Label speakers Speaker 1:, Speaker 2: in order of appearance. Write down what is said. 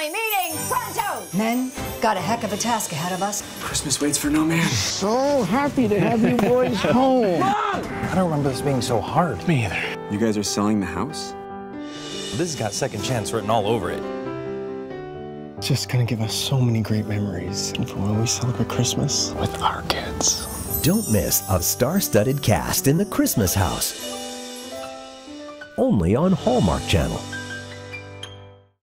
Speaker 1: family meeting pronto!
Speaker 2: Men, got a heck of a task ahead of us.
Speaker 3: Christmas waits for no man.
Speaker 4: So happy to have you boys home.
Speaker 3: Mom!
Speaker 4: I don't remember this being so hard.
Speaker 3: Me either. You guys are selling the house?
Speaker 5: This has got second chance written all over it.
Speaker 4: It's just gonna give us so many great memories for when we celebrate Christmas with our kids.
Speaker 6: Don't miss a star-studded cast in The Christmas House. Only on Hallmark Channel.